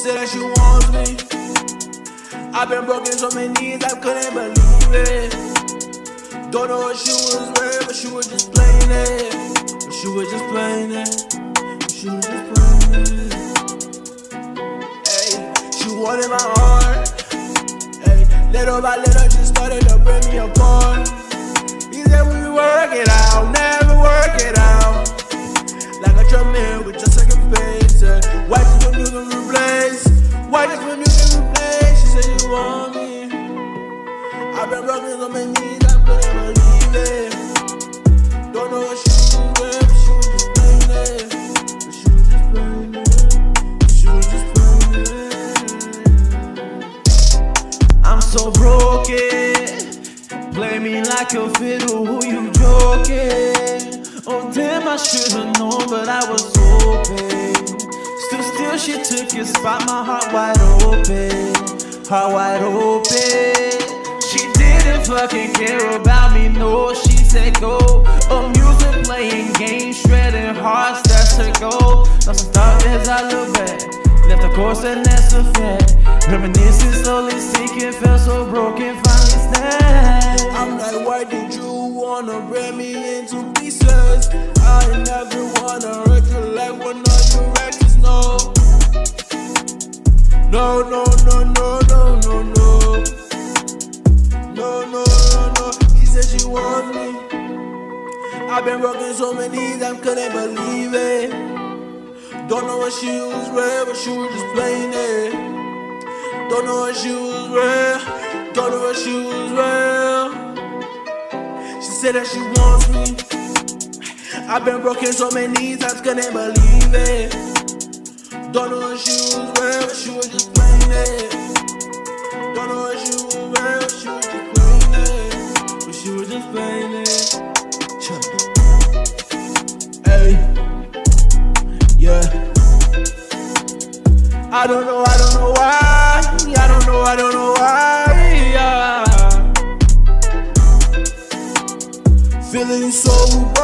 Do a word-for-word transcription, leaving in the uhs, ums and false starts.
said that she wants me. I've been broken so many times I couldn't believe it. Don't know if she was real, but she was just playing it. But she was just playing it. She was just playing it. Hey, she wanted my heart. Hey, little by little, she started to break me apart. He said we work it out, never work it out. Like a treadmill with just second pace. Why just when you can replace? Why just when you can replace? She said you want me. I've been broken so many times I couldn't believe it. Don't know what she was with, but she was just playing it. But she was just playing it. She was just playing it. I'm so broken. Play me like a fiddle, who you joking? Oh damn, I should've known, but I was hoping. Still, still, she took your spot, my heart wide open. Heart wide open. She didn't fucking care about me, no, she said go. Oh, music playing games, shredding hearts, that's her goal. Lost some thought as I look back, left the course and that's a fact. Reminiscing, slowly sinking, felt so broken, finally snapped. I'm like, why did you wanna break me into pieces? I never wanna hurt you like one of your exes, no. No, no, no, no, no, no, no. No, no, no, no. She said she wants me. I've been broken so many times, couldn't believe it. Don't know what she was real, but she was just playing it. Don't know what she was real. Don't know what she was real. She said that she wants me. I've been broken so many times, couldn't believe it. Don't know if she was real, but she was just playing it. Don't know if she was real, but she was just playing it. But she was just playing it. Hey, yeah. I don't know, I don't know why. I don't know, I don't know why. Yeah. Feeling so